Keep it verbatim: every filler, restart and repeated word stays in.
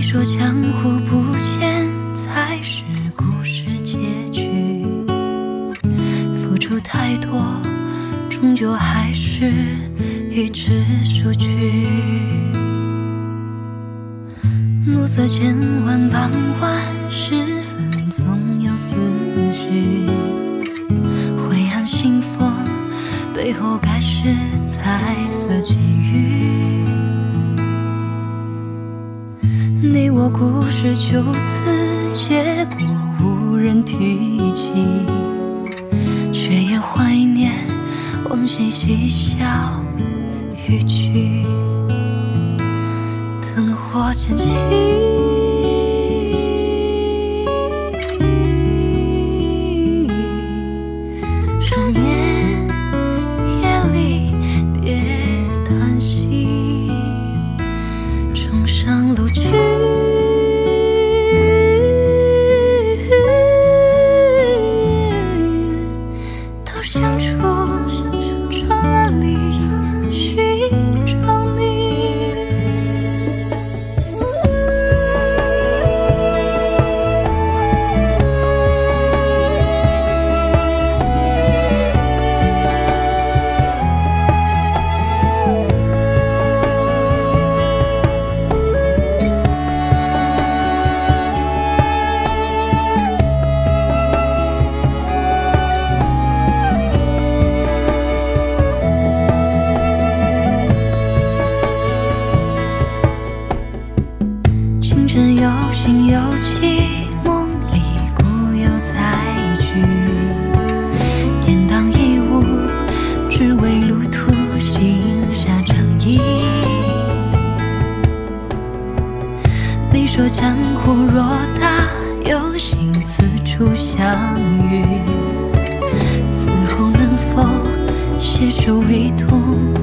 说江湖不见才是故事结局，付出太多，终究还是一纸数据。暮色渐晚，傍晚时分，总有思绪。灰暗信封背后，该是彩色际遇。你我故事就此结果，无人提起，却也怀念往昔嬉笑语句。灯火渐起，入眠夜里别叹息，冲上路去。都想出长安里寻找你。清晨有心有气，梦里故友再聚，典当一物，只为路途行下诚意。你说江湖偌大，有幸此处相遇，此后能否携手一同